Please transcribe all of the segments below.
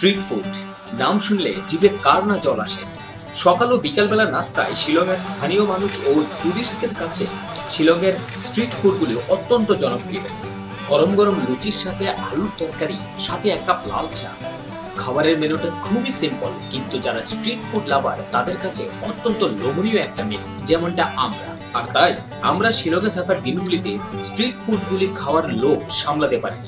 Street food নাম শুনলে জিভে কার না জল আসে। সকাল ও বিকালবেলা নাস্তায় শিলংয়ের স্থানীয় মানুষ ও টুরিস্টদের কাছে শিলংয়ের স্ট্রিট ফুডগুলি অত্যন্ত জনপ্রিয়। গরম গরম লুচির সাথে আলুর তরকারি, সাথে এক কাপ লাল চা। খাবারের মেনুটা খুবই সিম্পল, কিন্তু যারা স্ট্রিট ফুড লাভার তাদের কাছে অত্যন্ত লোভনীয় একটা মেনু, যেমনটা আমরা। আর তাই আমরা শিলংয়ে থাকার দিনগুলিতে স্ট্রিট ফুডগুলি খাওয়ার লোভ সামলাতে পারিনি।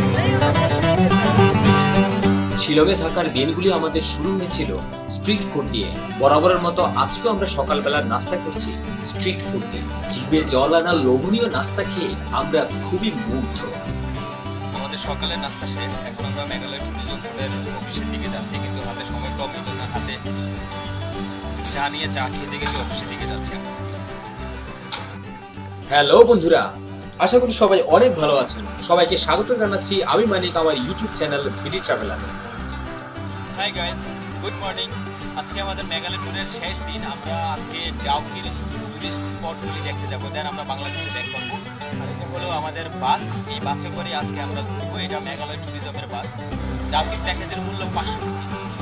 শিলংয়ে থাকার দিনগুলি আমাদের শুরু হয়েছিল স্ট্রিট ফুড দিয়ে। বরাবরের মতো আজকেও আমরা সকালবেলা নাস্তা করছি স্ট্রিট ফুড দিয়ে। জিভে জল আনা লোভনীয় নাস্তা খেয়ে আমরা খুবই মুগ্ধ। আমাদের সকালের নাস্তা শেষ, এখন আমরা মেঘালয় ট্যুরিজমের অফিসের দিকে যাচ্ছি, কিন্তু হাতে সময় কম, এই জন্য হাতে চা নিয়ে চা খেতে গেলে অফিসের দিকে যাচ্ছি। হ্যালো বন্ধুরা, আশা করি সবাই অনেক ভালো আছেন। সবাইকে স্বাগত জানাচ্ছি আমি মানিক আমার ইউটিউব চ্যানেল বিডি ট্রাভেলারে। Hi guys, good morning. আজকে আমাদের মেঘালয় ট্যুরের শেষ দিন। আমরা আজকে ডাউকির টুরিস্ট স্পটগুলি দেখতে যাবো, দেন আমরা বাংলাদেশে ব্যাক করবো। আর এটা হলো আমাদের বাস, এই বাসে করে আজকে আমরা ঘুরবো। এটা মেঘালয় ট্যুরিজমের বাস। ডাউকির প্যাকেজের মূল্য 500 টাকা।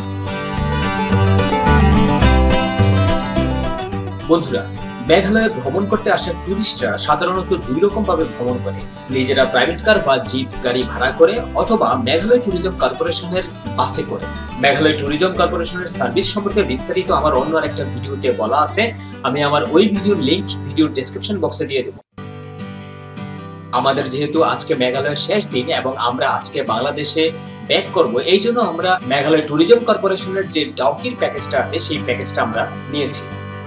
বন্ধুরা, মেঘালয়ে ভ্রমণ করতে আসা টুরিস্টরা সাধারণত দুই রকম ভাবে ভ্রমণ করে। নিজেরা প্রাইভেট কার বা জিপ গাড়ি ভাড়া করে, অথবা মেঘালয় ট্যুরিজম কর্পোরেশনের বাসে করে। মেঘালয় ট্যুরিজম কর্পোরেশনের সার্ভিস সম্পর্কে বিস্তারিত আমার অন্য আরেকটা ভিডিওতে বলা আছে, আমি আমার ওই ভিডিওর লিংক ভিডিওর ডেসক্রিপশন বক্সে দিয়ে দেব। আমাদের যেহেতু আজকে মেঘালয়ের শেষ দিন এবং আমরা আজকে বাংলাদেশে ব্যাক করব, এই জন্য আমরা মেঘালয় ট্যুরিজম কর্পোরেশনের যে ডাউকির প্যাকেজটা আছে সেই প্যাকেজটা আমরা নিয়েছি।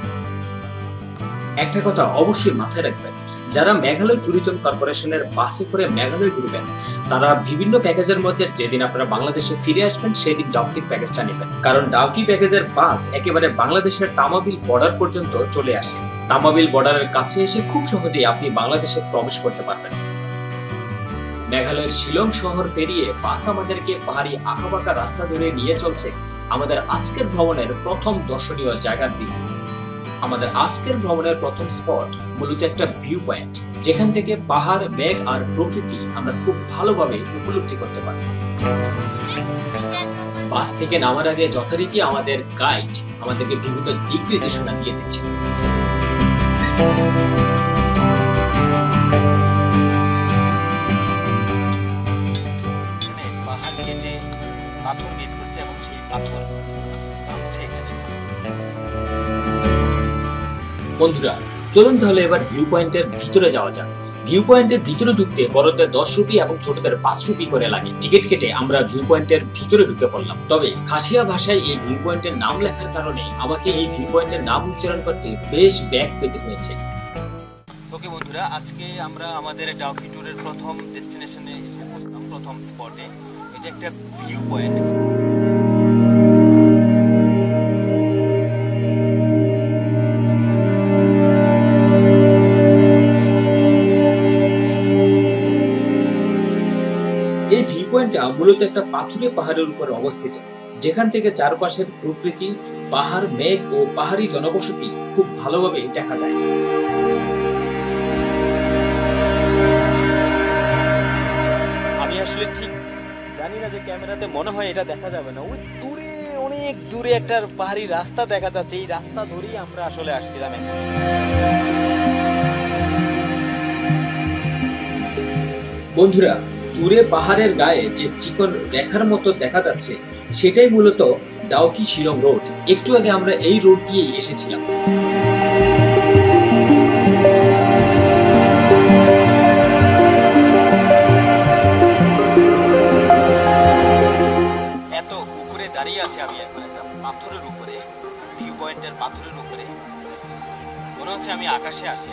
একটা কথা অবশ্যই মাথায় রাখবেন, যারা মেঘালয় ট্যুরিজম কর্পোরেশনের বাসে করে মেঘালয় ঘুরবেন, তারা বিভিন্ন প্যাকেজের মধ্যে যেদিন আপনারা বাংলাদেশে ফিরে আসবেন সেদিন ডাউকির প্যাকেজটা নেবেন। কারণ ডাউকি প্যাকেজের বাস একেবারে বাংলাদেশের তামাবিল বর্ডার পর্যন্ত চলে আসে। তামাবিল বর্ডারের কাছে এসে খুব সহজেই আপনি বাংলাদেশে প্রবেশ করতে পারবেন। মেঘালয়ের শিলং শহর পেরিয়ে বাস আমাদেরকে পাহাড়ি আঁকাবাঁকা রাস্তা ধরে নিয়ে চলছে আমাদের আজকের ভ্রমণের প্রথম দর্শনীয় জায়গার দিকে। আমাদের আজকের ভ্রমণের প্রথম স্পট মূলত একটা ভিউ পয়েন্ট, যেখান থেকে পাহাড়, মেঘ আর প্রকৃতি আমরা খুব ভালোভাবে উপলব্ধি করতে পারি। বাস থেকে নামার আগে যথারীতি আমাদের গাইড আমাদেরকে বিভিন্ন দিক নির্দেশনা দিয়ে দিচ্ছে। পাহাড় কেটে পাথর বের করছে এবং সেই পাথর নামছে এখানে। বন্ধুরা, চলুন তাহলে এবার ভিউ পয়েন্টের ভিতরে যাওয়া যাক। ভিউ পয়েন্টের ভিতরে ঢুকতে বড়দের 10 রুপি এবং ছোটদের 5 রুপি করে লাগে। টিকিট কেটে আমরা ভিউ পয়েন্টের ভিতরে ঢুকে পড়লাম। তবে খাসিয়া ভাষায় এই ভিউ পয়েন্টের নাম লেখার কারণে আমাকে এই ভিউ পয়েন্টের নাম উচ্চারণ করতে বেশ ব্যাক পেতে হয়েছে। ওকে বন্ধুরা, আজকে আমরা আমাদের ডাউকি ট্যুরের প্রথম ডেস্টিনেশনে এসে পড়লাম, প্রথম স্পটে। এটা একটা ভিউ পয়েন্ট। এই ভিউ পয়েন্টটা মূলত একটা পাথুরে পাহাড়ের উপর অবস্থিত, যেখান থেকে চারপাশের প্রকৃতি, পাহাড়, মেঘ ও পাহাড়ি জনবসতি খুব ভালোভাবে দেখা যায়। আমি আসলে ঠিক জানি না যে ক্যামেরাতে মনে হয় এটা দেখা যাবে না। ওই দূরে, অনেক দূরে একটা পাহাড়ি রাস্তা দেখা যাচ্ছে। এই রাস্তা ধরেই আমরা আসলে আসছিলাম। বন্ধুরা, দূরে পাহাড়ের গায়ে যে চিকন রেখার মতো দেখা যাচ্ছে সেটাই মূলত ডাউকি শিলং রোড। একটু আগে আমরা এই রোড দিয়েই এসেছিলাম। এত উপরে দাঁড়িয়ে আছে আমি এখন একটা পাথরের উপরে, ভিউ পয়েন্টের পাথরের উপরে। মনে হচ্ছে আমি আকাশে আসি।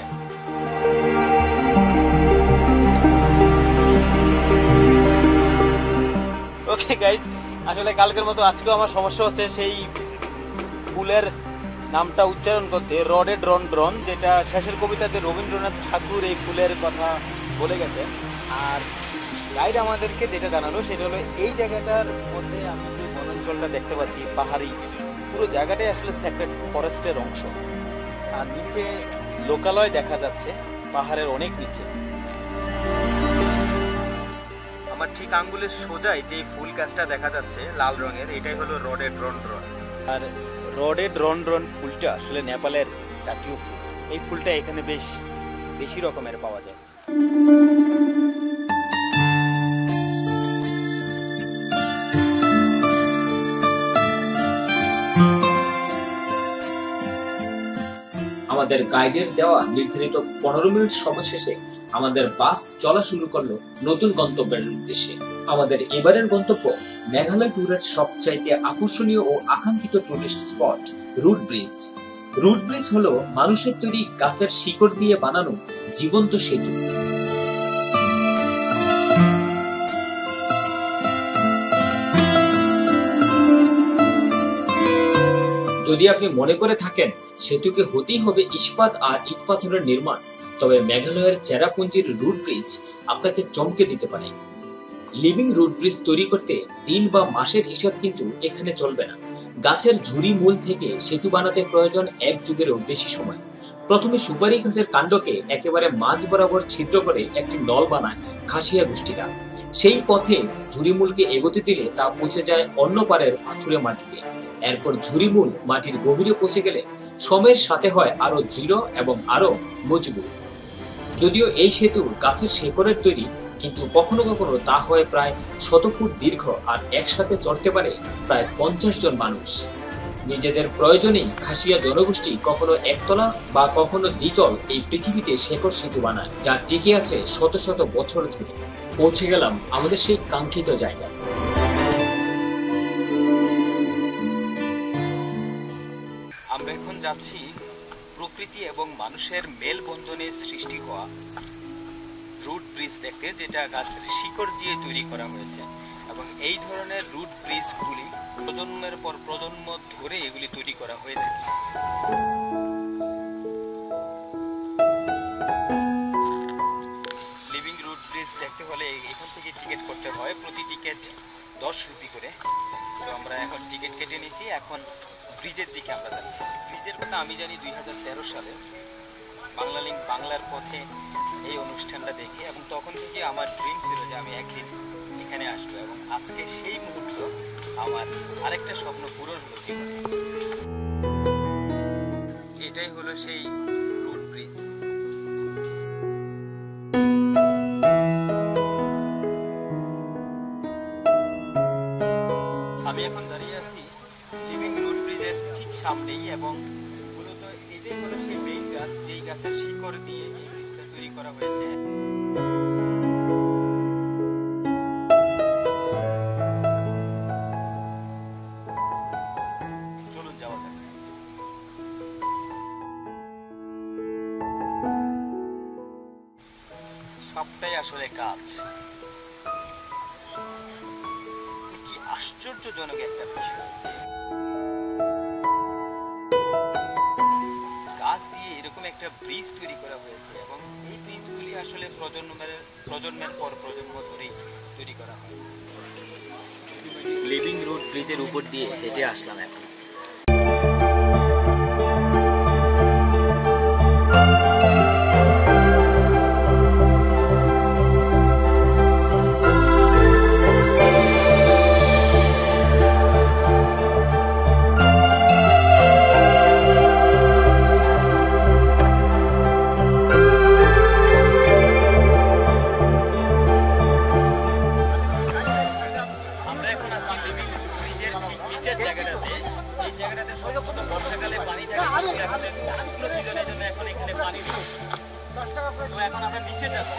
ওকে গাইজ, আসলে কালকের মতো আজকেও আমার সমস্যা হচ্ছে সেই ফুলের নামটা উচ্চারণ করতে। রডেড্রন, যেটা শেষের কবিতাতে রবীন্দ্রনাথ ঠাকুর এই ফুলের কথা বলে গেছে। আর গাইড আমাদেরকে যেটা জানালো সেটা হলো এই জায়গাটার মধ্যে আমি যে বনাঞ্চলটা দেখতে পাচ্ছি পাহাড়ি, পুরো জায়গাটাই আসলে সেক্রেট ফরেস্টের অংশ। আর নিচে লোকালয় দেখা যাচ্ছে পাহাড়ের অনেক নিচে। আমার ঠিক আঙ্গুলের সোজাই যে ফুল গাছটা দেখা যাচ্ছে লাল রঙের, এটাই হলো রডেড্রনড্রন। আর রডেড্রনড্রন ফুলটা আসলে নেপালের জাতীয় ফুল। এই ফুলটা এখানে বেশি রকমের পাওয়া যায়। আমাদের গাইডের দেওয়া নির্ধারিত 15 মিনিট সময় শেষে আমাদের বাস চলা শুরু করলো নতুন গন্তব্যের উদ্দেশ্যে। আমাদের এবারের গন্তব্য মেঘালয় ট্যুরের সবচাইতে আকর্ষণীয় ও আকাঙ্ক্ষিত tourist spot root bridge. Root bridge হলো মানুষের তৈরি গাছের শিকড় দিয়ে বানানো জীবন্ত সেতু। যদি আপনি মনে করে থাকেন সেতুকে হতেই হবে ইস্পাত আর ইট পাথরের নির্মাণ, তবে মেঘালয়ের চেরাপুঞ্জির রুট ব্রিজ আপনাকে চমকে দিতে পারে। লিভিং রুট ব্রিজ তৈরি করতে দিন বা মাসের হিসাব কিন্তু এখানে চলবে না। গাছের ঝুড়ি মূল থেকে সেতু বানাতে প্রয়োজন 1 যুগেরও বেশি সময়। প্রথমে সুপারি গাছের কাণ্ডকে একেবারে মাঝ বরাবর ছিদ্র করে একটি নল বানায় খাসিয়া গোষ্ঠীরা। সেই পথে ঝুড়িমূলকে এগোতে দিলে তা পৌঁছে যায় অন্য পারের পাথুরে মাটিতে। এরপর ঝুড়িমূল মাটির গভীরে পৌঁছে গেলে সময়ের সাথে হয় আরো দৃঢ় এবং আরো মজবুত। যদিও এই সেতু গাছের শেকড়ের তৈরি, কিন্তু কখনো কখনো তা হয় প্রায় 100 ফুট দীর্ঘ আর একসাথে চড়তে পারে প্রায় 50 জন মানুষ। নিজেদের প্রয়োজনেই খাসিয়া জনগোষ্ঠী কখনো একতলা বা কখনো দ্বিতল এই পৃথিবীতে শেকড় সেতু বানায়, যা টিকে আছে শত শত বছর ধরে। পৌঁছে গেলাম আমাদের সেই কাঙ্ক্ষিত জায়গা। আমরা এখন যাচ্ছি প্রকৃতি এবং মানুষের মেলবন্ধনে সৃষ্টি হওয়া রুট ব্রিজ দেখতে, যেটা গাছের শিকড় দিয়ে তৈরি করা হয়েছে। এবং এই ধরনের রুট ব্রিজগুলি প্রজন্মের পর প্রজন্ম ধরে এগুলি তৈরি করা হয়ে থাকে। লিভিং রুট ব্রিজ দেখতে হলে এখান থেকে টিকিট করতে হয়, প্রতি টিকিট 10 রুপি করে। তো আমরা এখন টিকিট কেটে নিয়েছি, এখন ব্রিজের দিকে আমরা যাচ্ছি। ব্রিজের কথা আমি জানি 2013 সালে বাংলার পথে এই অনুষ্ঠানটা দেখে, এবং তখন থেকে আমার ড্রিম ছিল যে আমি একদিন এখানে আসবো, এবং আজকে সেই মুহূর্ত আমার আরেকটা স্বপ্ন পূরণ হলো জীবনে। এটাই হলো সেই রুট ব্রিজ। আমি এখন দাঁড়িয়ে আছি লিভিং রুট ব্রিজের ঠিক সামনেই, এবং মূলত এটাই হলো সেই মেইন গাছ, যেই গাছের শিকড় দিয়ে এই ব্রিজটা তৈরি করা হয়েছে। চলুন যাওয়া যাক। সবটাই আসলে গাছ। কি আশ্চর্যজনক একটা বিষয়, গাছ দিয়ে এরকম একটা ব্রিজ তৈরি করা হয়েছে, এবং এই ব্রিজগুলি আসলে প্রজন্মের পর প্রজন্ম ধরেই তৈরি করা হয়। লিভিং রুট ব্রিজের উপর দিয়ে হেঁটে আসলাম এখন। বর্ষাকালে পানি থাকে, শুকনো সিজনের জন্য এখন এখানে পানি নেই। তো এখন আমরা নিচে যাচ্ছি।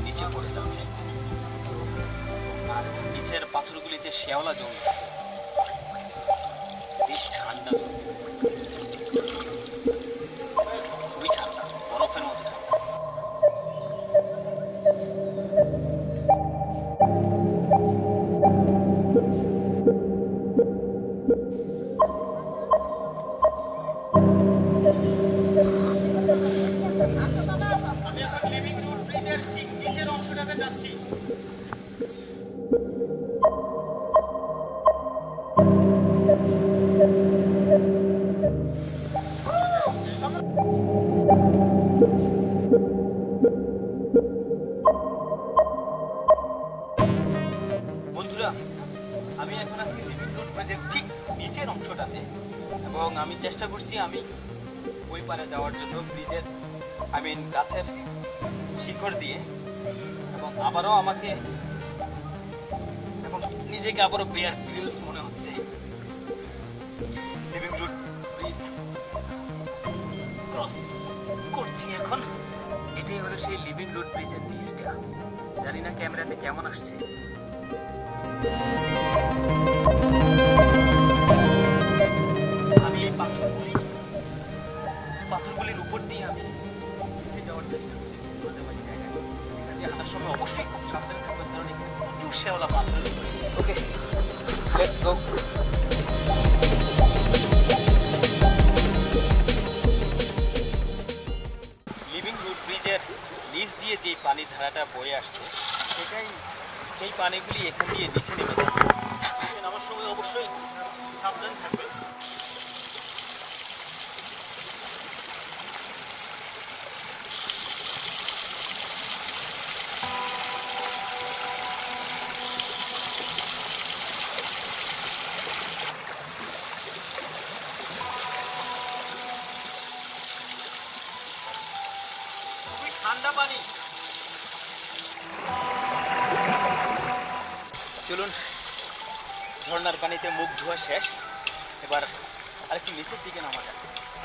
নিচে পড়ে যাচ্ছে। আর নিচের পাথরগুলিতে শ্যাওলা জমে আছে। বেশ ঠান্ডা, খুবই ঠান্ডা, বরফের মতো ঠান্ডা। আমি এখন লিভিং রুট ব্রিজের ঠিক নিচের অংশটাতে যাচ্ছি। বন্ধুরা, আমি এখন আছি লিভিং রুট ব্রিজের ঠিক নিচের অংশটাতে এবং আমি চেষ্টা করছি আমি ওই পারে যাওয়ার জন্য ব্রিজের গাছের শিকড় দিয়ে, এবং আবারও আমাকে এবং নিজেকে আবারও বেয়ার গ্রিলস মনে হচ্ছে। লিভিং রুট ব্রিজ ক্রস করছি এখন। এটাই হলো সেই লিভিং রুট ব্রিজের নিচটা। জানি না ক্যামেরাতে কেমন আসছে। আমি এই পাথরগুলির উপর দিয়ে আমি নিচে যাওয়ার চেষ্টা করছি। এখান দিয়ে হাঁটার সময় অবশ্যই খুব সাবধানে থাকবেন, কারণ এখানে প্রচুর শ্যাওলা পাথর। Okay, let's go. Living root ব্রিজের নিচ দিয়ে যে পানির ধারাটা বয়ে আসছে, সেটাই সেই পানিগুলি এখান দিয়ে নিচে নেমে যাচ্ছে। নামার সময় অবশ্যই সাবধান থাকবে। ঠান্ডা পানি। চলুন, ঝর্ণার পানিতে মুখ ধোয়া শেষ, এবার আরেকটু নিচের দিকে নামা যাক।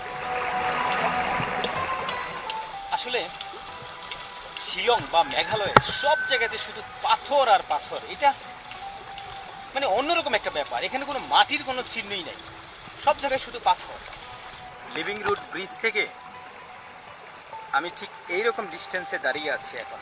আসলে শিলং বা মেঘালয়ের সব জায়গাতে শুধু পাথর আর পাথর। এটা মানে অন্যরকম একটা ব্যাপার। এখানে কোনো মাটির কোনো চিহ্নই নাই, সব জায়গায় শুধু পাথর। লিভিং রুট ব্রিজ থেকে আমি ঠিক এইরকম ডিস্টেন্সে দাঁড়িয়ে আছি এখন।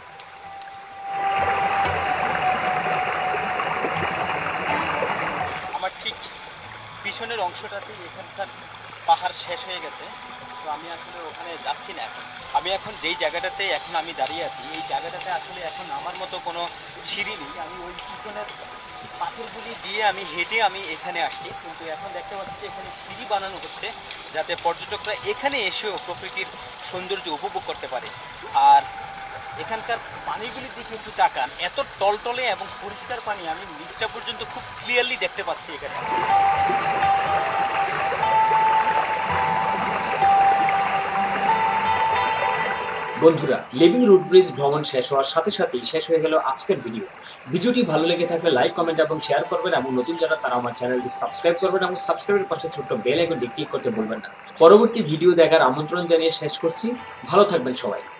আমার ঠিক পিছনের অংশটাতে এখানকার পাহাড় শেষ হয়ে গেছে, তো আমি আসলে ওখানে যাচ্ছি না এখন। আমি এখন যেই জায়গাটাতে এখন আমি দাঁড়িয়ে আছি, এই জায়গাটাতে আসলে এখন আমার মতো কোনো সিঁড়ি নেই। আমি ওই পিছনের পাথরগুলি দিয়ে আমি হেঁটে আমি এখানে আসছি, কিন্তু এখন দেখতে পাচ্ছি এখানে সিঁড়ি বানানো হচ্ছে, যাতে পর্যটকরা এখানে এসেও প্রকৃতির সৌন্দর্য উপভোগ করতে পারে। আর এখানকার পানিগুলির দিকে একটু তাকান, এত টলটলে এবং পরিষ্কার পানি, আমি নিচটা পর্যন্ত খুব ক্লিয়ারলি দেখতে পাচ্ছি এখানে। বন্ধুরা, লিভিং রুট ব্রিজ ভ্রমণ শেষ হওয়ার সাথে সাথেই শেষ হয়ে গেল আজকের ভিডিওটি ভালো লেগে থাকলে লাইক, কমেন্ট এবং শেয়ার করবেন, এবং নতুন যারা তারা আমার চ্যানেলটি সাবস্ক্রাইব করবেন এবং সাবস্ক্রাইবের পাশে ছোট্ট বেল আইকনটি ক্লিক করতে ভুলবেন না। পরবর্তী ভিডিও দেখার আমন্ত্রণ জানিয়ে শেষ করছি। ভালো থাকবেন সবাই।